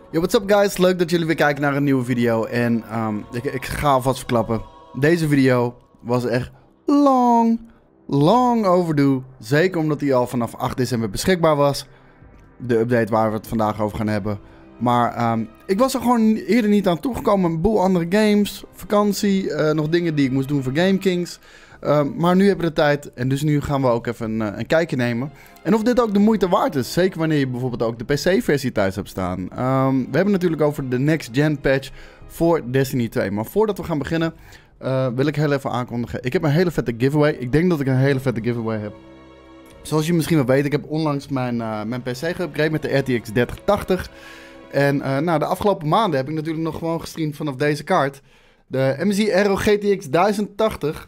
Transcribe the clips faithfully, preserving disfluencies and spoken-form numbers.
Yo, what's up guys? Leuk dat jullie weer kijken naar een nieuwe video. En um, ik, ik ga alvast verklappen. Deze video was echt lang, lang overdue. Zeker omdat hij al vanaf acht december beschikbaar was. De update waar we het vandaag over gaan hebben. Maar um, ik was er gewoon eerder niet aan toegekomen. Een boel andere games, vakantie, uh, nog dingen die ik moest doen voor GameKings. Um, maar nu hebben we de tijd en dus nu gaan we ook even een, een kijkje nemen. En of dit ook de moeite waard is. Zeker wanneer je bijvoorbeeld ook de P C-versie thuis hebt staan. Um, we hebben natuurlijk over de Next Gen patch voor Destiny twee. Maar voordat we gaan beginnen uh, wil ik heel even aankondigen. Ik heb een hele vette giveaway. Ik denk dat ik een hele vette giveaway heb. Zoals je misschien wel weet, ik heb onlangs mijn, uh, mijn P C geüpgrade met de R T X dertig tachtig. En uh, nou, de afgelopen maanden heb ik natuurlijk nog gewoon gestreamd vanaf deze kaart. De M S I Aero G T X duizend tachtig.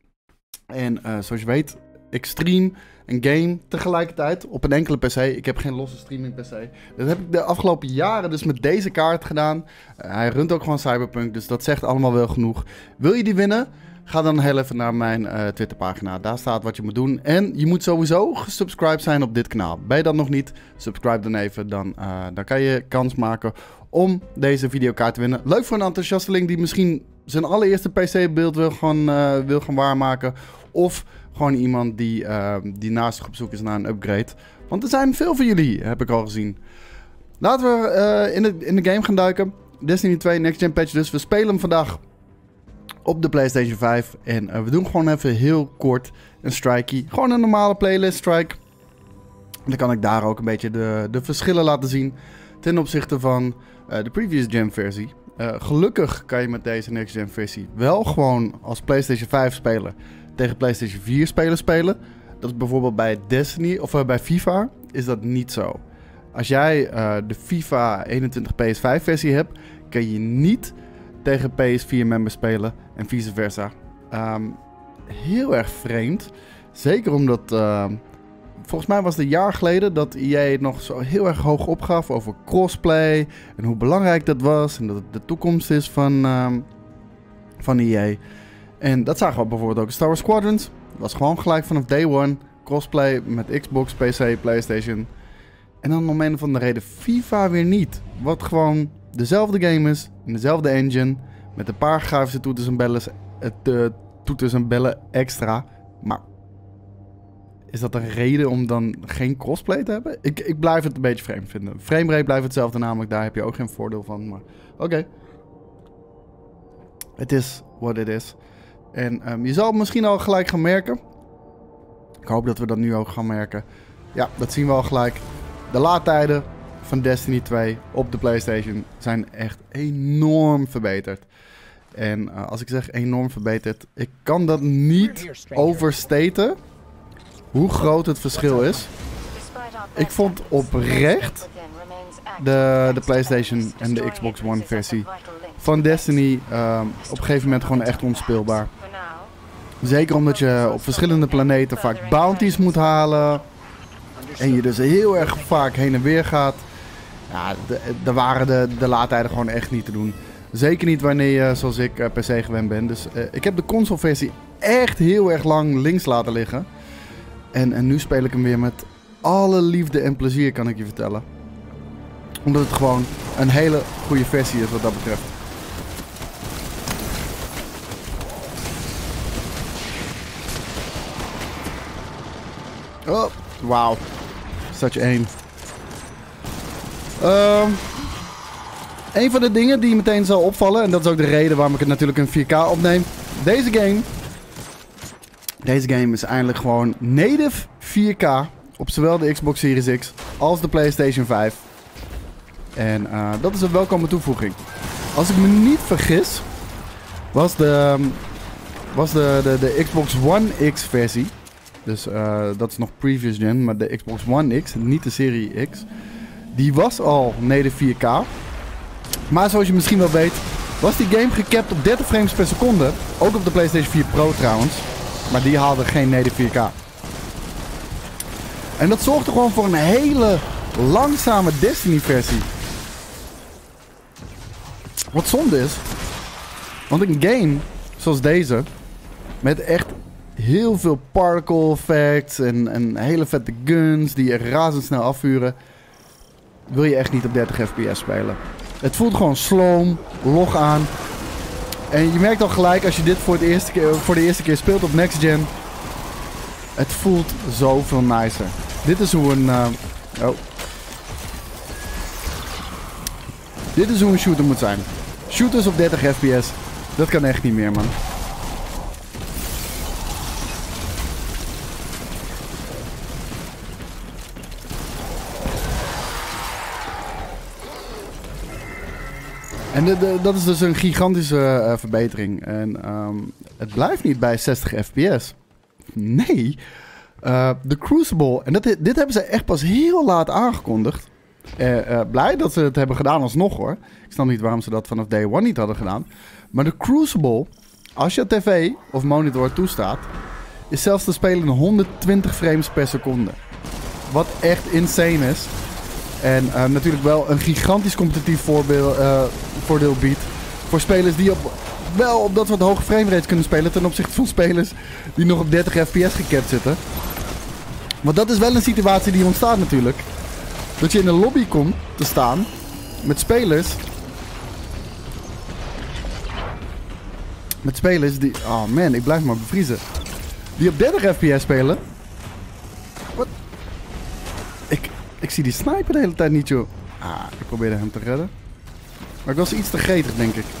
En uh, zoals je weet, ik stream een game tegelijkertijd op een enkele P C. Ik heb geen losse streaming P C. Dat heb ik de afgelopen jaren dus met deze kaart gedaan. Uh, hij runt ook gewoon Cyberpunk, dus dat zegt allemaal wel genoeg. Wil je die winnen? Ga dan heel even naar mijn uh, Twitterpagina. Daar staat wat je moet doen. En je moet sowieso gesubscribed zijn op dit kanaal. Ben je dat nog niet? Subscribe dan even. Dan, uh, dan kan je kans maken om deze videokaart te winnen. Leuk voor een enthousiasteling die misschien zijn allereerste P C-beeld wil, uh, wil gaan waarmaken. Of gewoon iemand die, uh, die naast zich op zoek is naar een upgrade. Want er zijn veel van jullie, heb ik al gezien. Laten we uh, in, de, in de game gaan duiken. Destiny twee Next Gen patch dus. We spelen hem vandaag op de PlayStation vijf. En uh, we doen gewoon even heel kort een strikey. Gewoon een normale playlist strike. Dan kan ik daar ook een beetje de, de verschillen laten zien ten opzichte van uh, de previous gen versie. Uh, gelukkig kan je met deze next gen versie wel gewoon als PlayStation vijf speler tegen PlayStation vier spelers spelen. Dat is bijvoorbeeld bij Destiny of uh, bij FIFA is dat niet zo. Als jij uh, de FIFA eenentwintig P S vijf versie hebt, kan je niet tegen P S vier members spelen en vice versa. Um, heel erg vreemd. Zeker omdat uh, volgens mij was het een jaar geleden dat E A het nog zo heel erg hoog opgaf over crossplay en hoe belangrijk dat was en dat het de toekomst is van, um, van E A. En dat zagen we bijvoorbeeld ook in Star Wars Squadrons. Dat was gewoon gelijk vanaf day one crossplay met Xbox, P C, PlayStation. En dan om een of andere reden FIFA weer niet. Wat gewoon dezelfde game is, in dezelfde engine, met een paar grafische toeters en bellen, uh, toeters en bellen extra. Maar is dat een reden om dan geen crossplay te hebben? Ik, ik blijf het een beetje vreemd vinden. Framerate blijft hetzelfde namelijk, daar heb je ook geen voordeel van. Maar oké. Okay. Het is wat het is. En um, je zal het misschien al gelijk gaan merken. Ik hoop dat we dat nu ook gaan merken. Ja, dat zien we al gelijk. De laadtijden van Destiny twee op de PlayStation zijn echt enorm verbeterd. En uh, als ik zeg enorm verbeterd, ik kan dat niet overstaten hoe groot het verschil is. Ik vond oprecht de, de PlayStation en de Xbox One versie van Destiny uh, op een gegeven moment gewoon echt onspeelbaar. Zeker omdat je op verschillende planeten vaak bounties moet halen. En je dus heel erg vaak heen en weer gaat. Ja, daar waren de, de laadtijden gewoon echt niet te doen. Zeker niet wanneer je, zoals ik, uh, P C gewend ben. Dus uh, ik heb de consoleversie echt heel erg lang links laten liggen. En, en nu speel ik hem weer met alle liefde en plezier, kan ik je vertellen. Omdat het gewoon een hele goede versie is wat dat betreft. Oh, wauw. Such één. Um, een van de dingen die meteen zal opvallen, en dat is ook de reden waarom ik het natuurlijk in vier K opneem. Deze game, deze game is eindelijk gewoon native vier K op zowel de Xbox Series X als de PlayStation vijf. En uh, dat is een welkome toevoeging. Als ik me niet vergis, was de, was de, de, de Xbox One X versie. Dus uh, dat is nog previous gen, maar de Xbox One X, niet de Serie X. Die was al native vier K. Maar zoals je misschien wel weet, was die game gecapt op dertig frames per seconde. Ook op de PlayStation vier Pro trouwens. Maar die haalde geen native vier K. En dat zorgde gewoon voor een hele langzame Destiny versie. Wat zonde is. Want een game zoals deze, met echt heel veel particle effects en, en hele vette guns die je razendsnel afvuren. wil je echt niet op dertig F P S spelen. Het voelt gewoon sloom, log aan. En je merkt al gelijk als je dit voor, het eerste keer, voor de eerste keer speelt op Next Gen. Het voelt zoveel nicer. Dit is hoe een... Uh, oh. Dit is hoe een shooter moet zijn. Shooters op dertig F P S. Dat kan echt niet meer, man. En de, de, dat is dus een gigantische uh, verbetering. En um, het blijft niet bij zestig F P S. Nee. Uh, de Crucible. En dat, dit hebben ze echt pas heel laat aangekondigd. Uh, uh, blij dat ze het hebben gedaan alsnog, hoor. Ik snap niet waarom ze dat vanaf day one niet hadden gedaan. Maar de Crucible, als je tv of monitor toestaat, is zelfs te spelen in honderdtwintig frames per seconde. Wat echt insane is. En uh, natuurlijk wel een gigantisch competitief voorbeeld, uh, voordeel biedt. Voor spelers die op, wel op dat wat hoge framerates kunnen spelen. Ten opzichte van spelers die nog op dertig F P S gecapt zitten. Want dat is wel een situatie die ontstaat natuurlijk. Dat je in een lobby komt te staan met spelers. Met spelers die... Oh man, ik blijf maar bevriezen. Die op dertig F P S spelen. Wat? Ik... Ik zie die sniper de hele tijd niet, joh. Ah, ik probeerde hem te redden. Maar ik was iets te gretig, denk ik.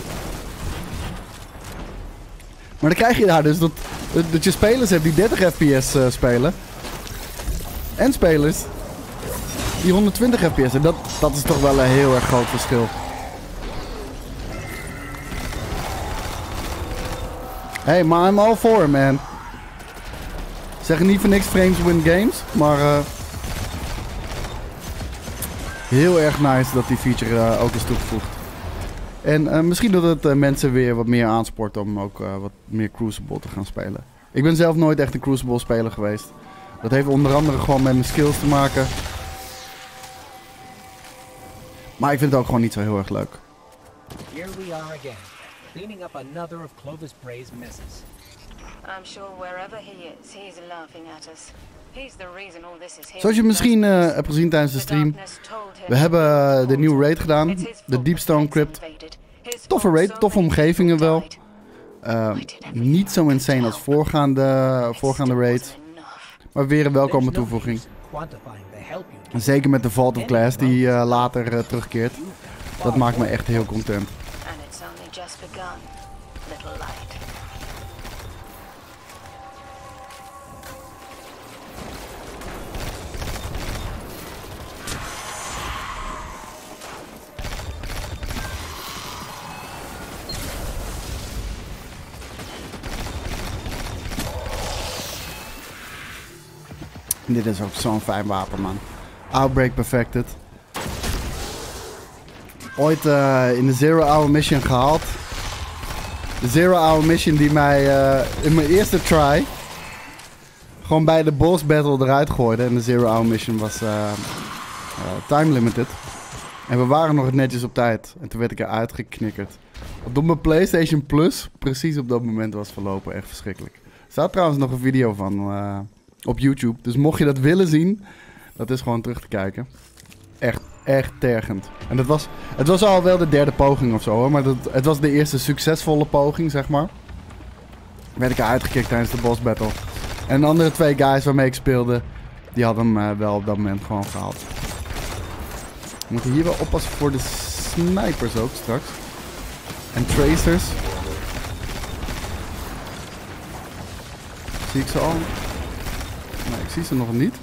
Maar dan krijg je daar dus dat, dat je spelers hebt die dertig F P S uh, spelen. En spelers die honderdtwintig F P S. En dat, dat is toch wel een heel erg groot verschil. Hey, maar I'm all for it, man. Zeggen niet voor niks frames win games, maar... Uh, Heel erg nice dat die feature uh, ook is toegevoegd. En uh, misschien dat het uh, mensen weer wat meer aanspoort om ook uh, wat meer Crucible te gaan spelen. Ik ben zelf nooit echt een Crucible speler geweest. Dat heeft onder andere gewoon met mijn skills te maken. Maar ik vind het ook gewoon niet zo heel erg leuk. Here we are again, cleaning up another of Clovis Bray's messes. I'm sure wherever he is, he's laughing at us. Zoals je misschien uh, hebt gezien tijdens de stream, we hebben uh, de nieuwe raid gedaan, de Deepstone Crypt. Toffe raid, toffe omgevingen wel. Uh, niet zo insane als voorgaande, voorgaande raids, maar weer een welkome toevoeging. Zeker met de Vault of Glass die uh, later uh, terugkeert. Dat maakt me echt heel content. Dit is ook zo'n fijn wapen, man. Outbreak Perfected. Ooit uh, in de Zero Hour Mission gehaald. De Zero Hour Mission die mij uh, in mijn eerste try gewoon bij de boss battle eruit gooide. En de Zero Hour Mission was uh, uh, time limited. En we waren nog netjes op tijd. En toen werd ik eruit geknikkerd. Wat mijn PlayStation Plus precies op dat moment was verlopen. Echt verschrikkelijk. Er staat trouwens nog een video van... Uh, op YouTube. Dus mocht je dat willen zien, dat is gewoon terug te kijken. Echt, echt tergend. En dat was, het was al wel de derde poging of zo, hoor. Maar dat, het was de eerste succesvolle poging, zeg maar. Werd ik eruit gekikt tijdens de boss battle. En de andere twee guys waarmee ik speelde, die hadden hem uh, wel op dat moment gewoon gehaald. We moeten hier wel oppassen voor de snipers ook straks. En tracers. Zie ik ze al? Nee, ik zie ze nog niet.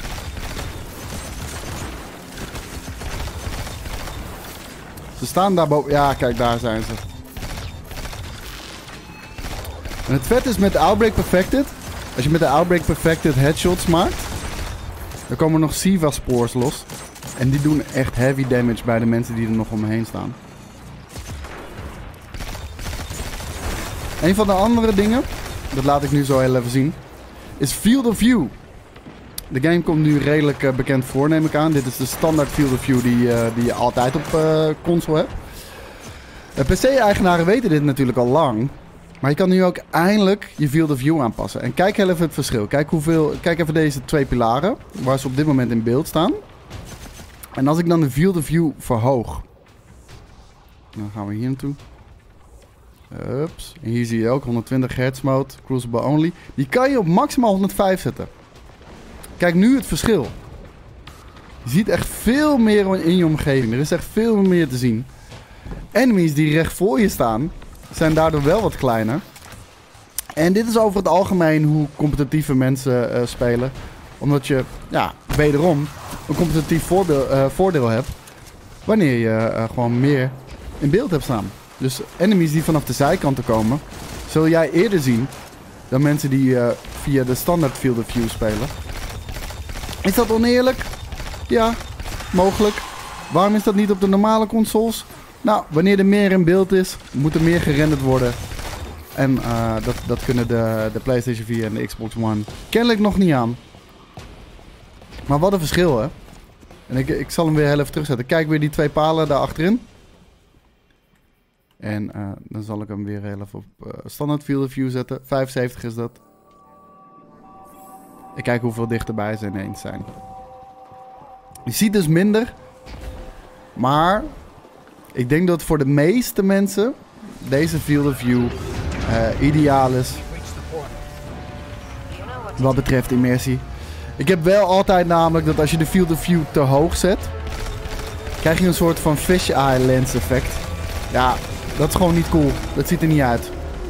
Ze staan daar boven. Ja, kijk, daar zijn ze. En het vet is met de Outbreak Perfected. Als je met de Outbreak Perfected headshots maakt, dan komen nog Siva spores los. En die doen echt heavy damage bij de mensen die er nog om me heen staan. Een van de andere dingen, dat laat ik nu zo heel even zien, is Field of View. De game komt nu redelijk uh, bekend voor, neem ik aan. Dit is de standaard Field of View die, uh, die je altijd op uh, console hebt. Uh, P C-eigenaren weten dit natuurlijk al lang. Maar je kan nu ook eindelijk je Field of View aanpassen. En kijk heel even het verschil. Kijk, hoeveel, kijk even deze twee pilaren, waar ze op dit moment in beeld staan. En als ik dan de field of view verhoog. Dan gaan we hier naartoe. Ups. En hier zie je ook honderdtwintig hertz mode, cruisable only. Die kan je op maximaal honderdvijf zetten. Kijk nu het verschil. Je ziet echt veel meer in je omgeving. Er is echt veel meer te zien. Enemies die recht voor je staan, zijn daardoor wel wat kleiner. En dit is over het algemeen hoe competitieve mensen uh, spelen. Omdat je, ja, wederom een competitief voordeel, uh, voordeel hebt. Wanneer je uh, gewoon meer in beeld hebt staan. Dus enemies die vanaf de zijkanten komen, zul jij eerder zien dan mensen die uh, via de standaard field of view spelen. Is dat oneerlijk? Ja, mogelijk. Waarom is dat niet op de normale consoles? Nou, wanneer er meer in beeld is, moet er meer gerenderd worden. En uh, dat, dat kunnen de, de PlayStation vier en de Xbox One kennelijk nog niet aan. Maar wat een verschil, hè? En ik, ik zal hem weer heel even terugzetten. Kijk weer die twee palen daar achterin. En uh, dan zal ik hem weer heel even op uh, standaard field of view zetten. vijfenzeventig is dat. En kijk hoeveel dichterbij ze ineens zijn. Je ziet dus minder. Maar ik denk dat voor de meeste mensen deze field of view uh, ideaal is. Wat betreft immersie. Ik heb wel altijd namelijk dat als je de field of view te hoog zet, krijg je een soort van fisheye lens effect. Ja, dat is gewoon niet cool. Dat ziet er niet uit.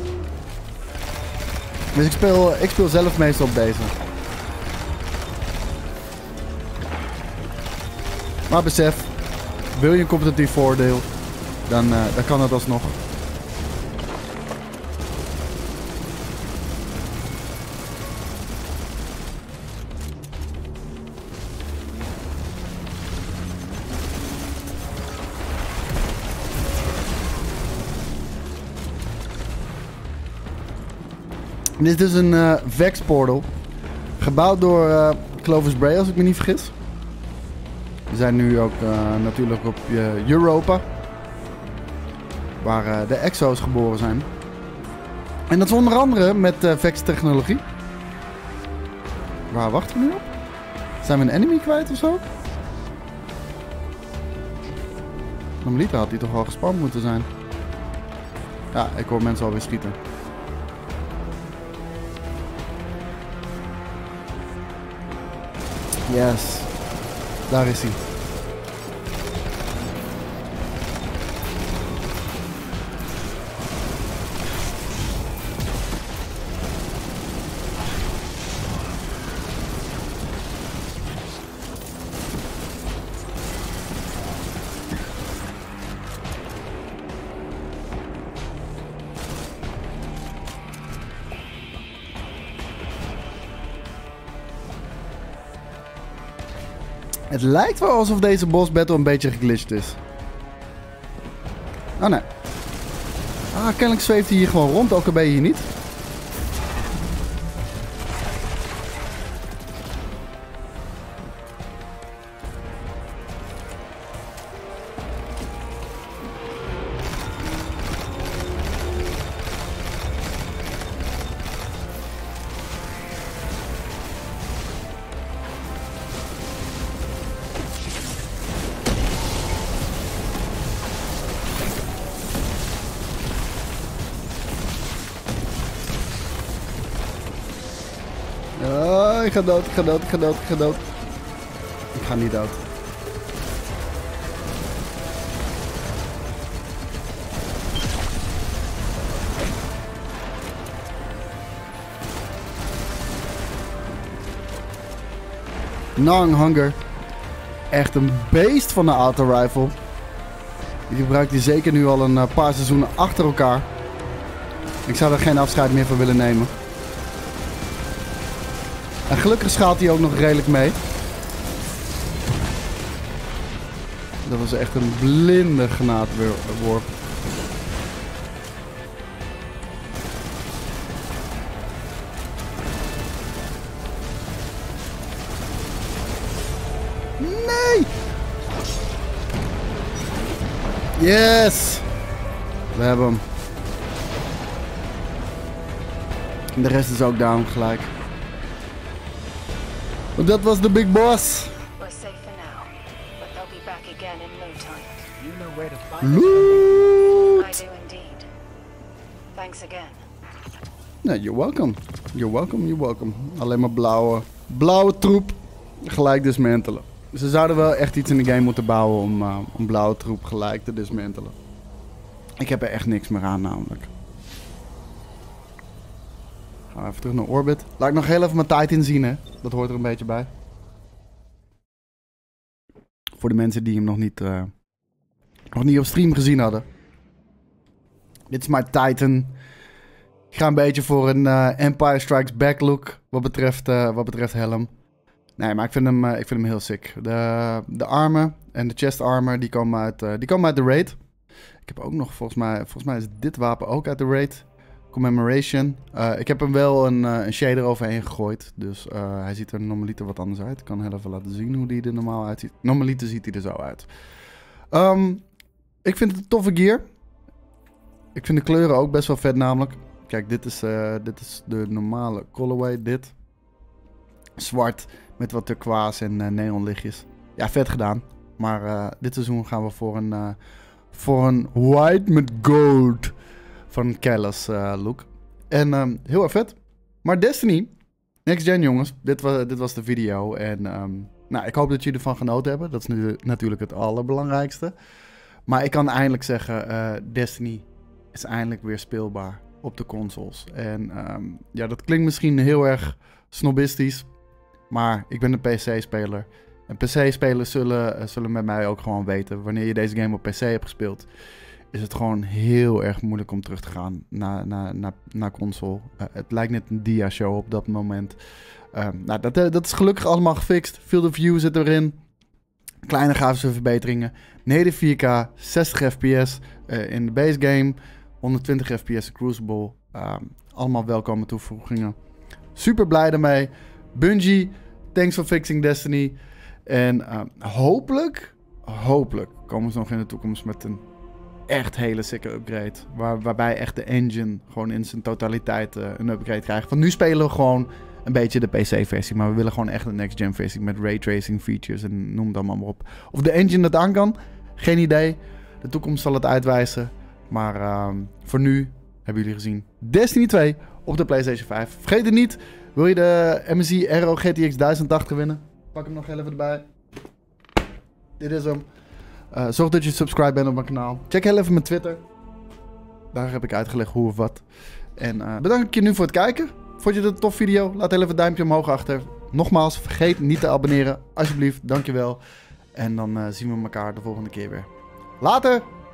Dus ik speel, ik speel zelf meestal op deze. Maar besef, wil je een competitief voordeel, dan, uh, dan kan dat alsnog. Dit is dus een uh, Vex portal. Gebouwd door uh, Clovis Bray, als ik me niet vergis. We zijn nu ook uh, natuurlijk op uh, Europa. Waar uh, de Exo's geboren zijn. En dat is onder andere met uh, Vex technologie. Waar wachten we nu op? Zijn we een enemy kwijt of zo? Normaliter had hij toch al gespamd moeten zijn. Ja, ik hoor mensen alweer schieten. Yes. Daar is hij. Het lijkt wel alsof deze boss battle een beetje geglitcht is. Oh nee. Ah, kennelijk zweeft hij hier gewoon rond, ook al ben je hier niet. Oh, ik ga dood, ik ga dood, ik ga dood, ik ga dood. Ik ga niet dood. Gnawing Hunger. Echt een beest van de auto rifle. Die gebruikt hij zeker nu al een paar seizoenen achter elkaar. Ik zou er geen afscheid meer van willen nemen. En gelukkig schaalt hij ook nog redelijk mee. Dat was echt een blinde granaatworp. Nee! Yes! We hebben hem. En de rest is ook down gelijk. Dat was de big boss. We're safe for now, but they'll be where to find us. I Loot! do indeed. Thanks again. Nee, you're welcome. You're welcome, you're welcome. Alleen maar blauwe, blauwe troep. Gelijk dismantelen. Ze zouden wel echt iets in de game moeten bouwen om, uh, om blauwe troep gelijk te dismantelen. Ik heb er echt niks meer aan namelijk. Gaan we even terug naar Orbit. Laat ik nog heel even mijn tijd inzien, hè. Dat hoort er een beetje bij. Voor de mensen die hem nog niet, uh, nog niet op stream gezien hadden. Dit is mijn Titan. Ik ga een beetje voor een uh, Empire Strikes Back look wat betreft, uh, wat betreft helm. Nee, maar ik vind hem, uh, ik vind hem heel sick. De, de armen en de chest armor die komen, uit, uh, die komen uit de raid. Ik heb ook nog, volgens mij, volgens mij is dit wapen ook uit de raid. Commemoration. Uh, ik heb hem wel een, uh, een shader overheen gegooid. Dus uh, hij ziet er normaliter wat anders uit. Ik kan heel even laten zien hoe die er normaal uitziet. Normaliter ziet hij er zo uit. Um, ik vind het een toffe gear. Ik vind de kleuren ook best wel vet namelijk. Kijk, dit is, uh, dit is de normale colorway. Dit. Zwart met wat turquoise en uh, neonlichtjes. Ja, vet gedaan. Maar uh, dit seizoen gaan we voor een, uh, voor een white met gold van Callus uh, look. En um, heel erg vet. Maar Destiny, next gen jongens, dit was, dit was de video. En um, nou, ik hoop dat jullie ervan genoten hebben. Dat is nu natuurlijk het allerbelangrijkste. Maar ik kan eindelijk zeggen, uh, Destiny is eindelijk weer speelbaar op de consoles. En um, ja, dat klinkt misschien heel erg snobistisch. Maar ik ben een P C-speler. En P C-spelers zullen, uh, zullen met mij ook gewoon weten. Wanneer je deze game op P C hebt gespeeld, is het gewoon heel erg moeilijk om terug te gaan naar, naar, naar, naar console. Uh, het lijkt net een dia-show op dat moment. Um, nou, dat, uh, dat is gelukkig allemaal gefixt. Field of view zit erin. Kleine grafische verbeteringen. Native vier K, zestig F P S uh, in de base game. honderdtwintig F P S in Crucible. Um, allemaal welkome toevoegingen. Super blij daarmee. Bungie, thanks for fixing Destiny. En uh, hopelijk, hopelijk komen ze nog in de toekomst met een echt hele sicke upgrade. Waar, waarbij echt de engine gewoon in zijn totaliteit uh, een upgrade krijgt. Want nu spelen we gewoon een beetje de P C-versie. Maar we willen gewoon echt een next-gen versie met raytracing features en noem het allemaal maar op. Of de engine dat aan kan, geen idee. De toekomst zal het uitwijzen. Maar uh, voor nu hebben jullie gezien Destiny twee op de PlayStation vijf. Vergeet het niet. Wil je de M S I Aero G T X duizend tachtig winnen? Pak hem nog even erbij. Dit is hem. Uh, zorg dat je subscribe bent op mijn kanaal. Check heel even mijn Twitter. Daar heb ik uitgelegd hoe of wat. En uh, bedank ik je nu voor het kijken. Vond je dit een tof video? Laat heel even een duimpje omhoog achter. Nogmaals, vergeet niet te abonneren. Alsjeblieft, dankjewel. En dan uh, zien we elkaar de volgende keer weer. Later!